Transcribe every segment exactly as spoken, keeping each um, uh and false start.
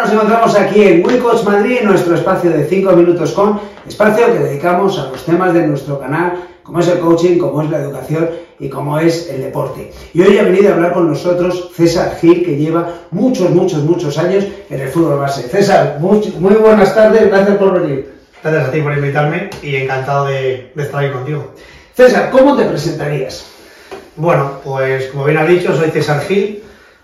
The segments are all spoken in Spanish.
nos encontramos aquí en WeCoach Madrid, en nuestro espacio de cinco minutos con, espacio que dedicamos a los temas de nuestro canal, como es el coaching, como es la educación y como es el deporte. Y hoy ha venido a hablar con nosotros César Gil, que lleva muchos, muchos, muchos años en el fútbol base. César, muy, muy buenas tardes, gracias por venir. Gracias a ti por invitarme y encantado de, de estar ahí contigo. César, ¿cómo te presentarías? Bueno, pues como bien has dicho, soy César Gil,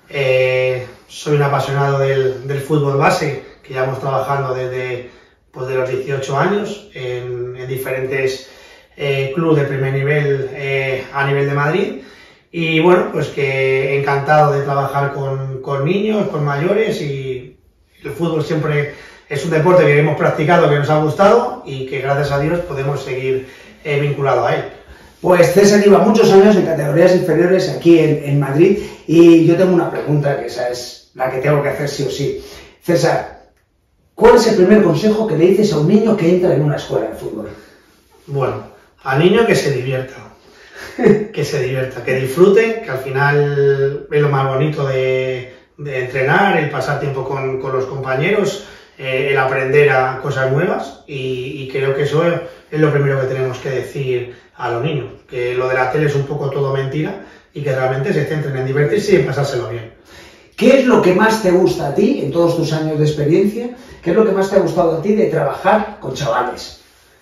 eh, soy un apasionado del, del fútbol base, que llevamos trabajando desde pues, de los dieciocho años en, en diferentes eh, clubes de primer nivel eh, a nivel de Madrid. Y bueno, pues que encantado de trabajar con, con niños, con mayores, y el fútbol siempre es un deporte que hemos practicado, que nos ha gustado y que gracias a Dios podemos seguir eh, vinculados a él. Pues César lleva muchos años en categorías inferiores aquí en, en Madrid, y yo tengo una pregunta, que esa es la que tengo que hacer sí o sí. César, ¿cuál es el primer consejo que le dices a un niño que entra en una escuela de fútbol? Bueno, al niño que se divierta, que se divierta, que disfrute, que al final es lo más bonito de, de entrenar, el pasar tiempo con, con los compañeros, eh, el aprender a cosas nuevas, y, y creo que eso es, es lo primero que tenemos que decir a los niños, que lo de la tele es un poco todo mentira y que realmente se centren en divertirse y en pasárselo bien. ¿Qué es lo que más te gusta a ti en todos tus años de experiencia? ¿Qué es lo que más te ha gustado a ti de trabajar con chavales?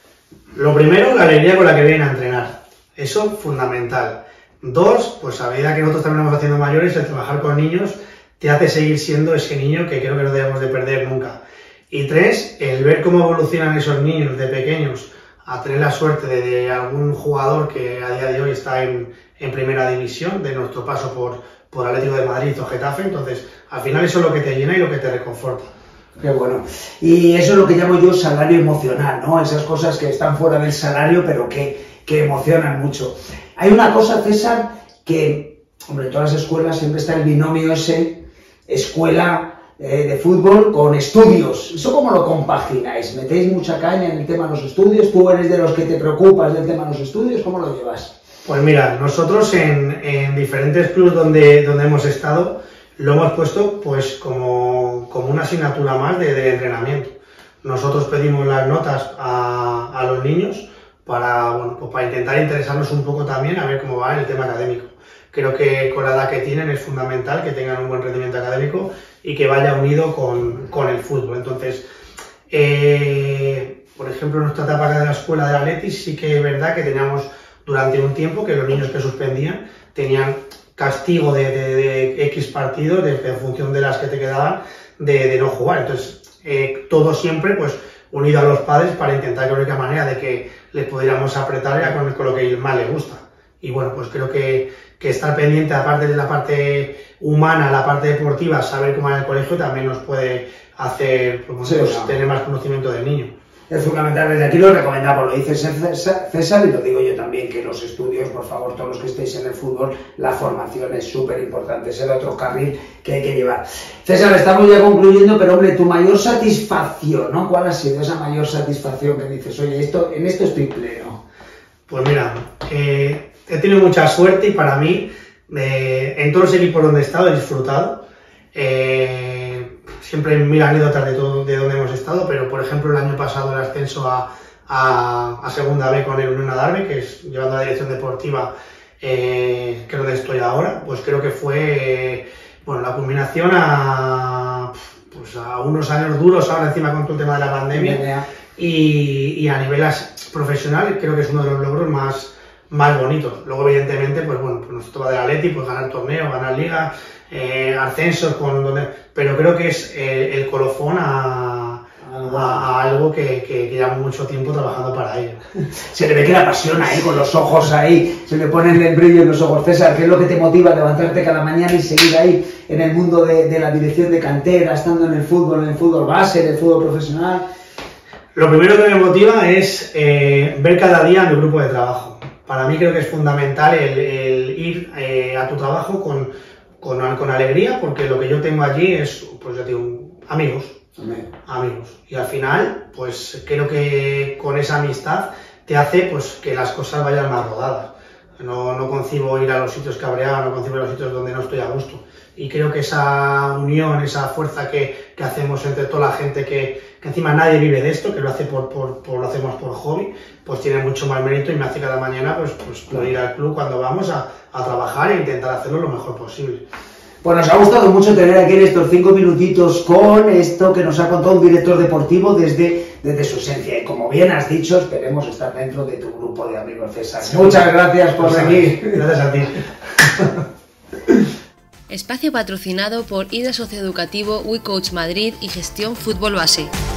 Lo primero, la alegría con la que vienen a entrenar. Eso, fundamental. Dos, pues a medida que nosotros también vamos haciendo mayores, el trabajar con niños te hace seguir siendo ese niño que creo que no debemos de perder nunca. Y tres, el ver cómo evolucionan esos niños de pequeños a tener la suerte de, de algún jugador que a día de hoy está en, en primera división, de nuestro paso por, por Atlético de Madrid o Getafe. Entonces, al final eso es lo que te llena y lo que te reconforta. Qué bueno. Y eso es lo que llamo yo salario emocional, ¿no? Esas cosas que están fuera del salario, pero que, que emocionan mucho. Hay una cosa, César, que, hombre, en todas las escuelas siempre está el binomio ese, escuela eh, de fútbol con estudios. ¿Eso cómo lo compagináis? ¿Metéis mucha caña en el tema de los estudios? ¿Tú eres de los que te preocupas del tema de los estudios? ¿Cómo lo llevas? Pues mira, nosotros en, en diferentes clubes donde, donde hemos estado, lo hemos puesto pues como, como una asignatura más de, de entrenamiento. Nosotros pedimos las notas a, a los niños para, bueno, pues para intentar interesarnos un poco también a ver cómo va el tema académico. Creo que con la edad que tienen es fundamental que tengan un buen rendimiento académico y que vaya unido con, con el fútbol. Entonces, eh, por ejemplo, en nuestra etapa de la escuela de Atletis sí que es verdad que teníamos durante un tiempo que los niños que suspendían tenían castigo de, de, de X partidos de, de, en función de las que te quedaban de, de no jugar. Entonces, eh, todo siempre pues unido a los padres para intentar de la única manera de que les pudiéramos apretar ya con, con lo que más les gusta. Y bueno, pues creo que, que estar pendiente, aparte de la parte humana, la parte deportiva, saber cómo va el colegio, también nos puede hacer pues, sí, pues, no. tener más conocimiento del niño. Es fundamental, desde aquí lo recomendamos, lo dice César y lo digo yo también, que los estudios, por favor, todos los que estéis en el fútbol, la formación es súper importante, es el otro carril que hay que llevar. César, estamos ya concluyendo, pero hombre, tu mayor satisfacción, ¿no? ¿Cuál ha sido esa mayor satisfacción que dices, oye, esto, en esto estoy pleno? Pues mira, eh, he tenido mucha suerte y para mí, eh, en todos los equipos donde he estado he disfrutado. Eh, Siempre mil anécdotas de, todo, de donde hemos estado, pero por ejemplo el año pasado el ascenso a, a, a Segunda B con el Unión Adarve, que es llevando la dirección deportiva, eh, que es donde estoy ahora, pues creo que fue eh, bueno, la culminación a, pues a unos años duros ahora encima con todo el tema de la pandemia, y, y a nivel profesional creo que es uno de los logros más, más bonitos. Luego evidentemente pues bueno, pues nosotros va del Atleti, pues ganar torneo, ganar liga, Eh, ascensos, con donde, pero creo que es eh, el colofón a, a, a algo que, que, que lleva mucho tiempo trabajando para ello. Se le ve que la pasión ahí, con los ojos ahí, se le ponen el brillo en los ojos. César, ¿qué es lo que te motiva a levantarte cada mañana y seguir ahí en el mundo de, de la dirección de cantera, estando en el fútbol, en el fútbol base, en el fútbol profesional? Lo primero que me motiva es eh, ver cada día mi grupo de trabajo. Para mí creo que es fundamental el, el ir eh, a tu trabajo con Con, con alegría, porque lo que yo tengo allí es, pues ya digo, amigos, Amén. amigos. Y al final, pues creo que con esa amistad te hace pues que las cosas vayan más rodadas. No, no concibo ir a los sitios cabreados, no concibo ir a los sitios donde no estoy a gusto. Y creo que esa unión, esa fuerza que, que hacemos entre toda la gente, que, que encima nadie vive de esto, que lo hace por, por, por lo hacemos por hobby, pues tiene mucho más mérito y me hace cada mañana pues, pues por ir al club cuando vamos a, a trabajar e intentar hacerlo lo mejor posible. Pues nos ha gustado mucho tener aquí en estos cinco minutitos con esto que nos ha contado un director deportivo desde, desde su esencia. Y como bien has dicho, esperemos estar dentro de tu grupo de amigos, César. Sí. Muchas gracias por venir. Gracias a ti. Espacio patrocinado por I D E Socioeducativo, WeCoach Madrid y Gestión Fútbol Base.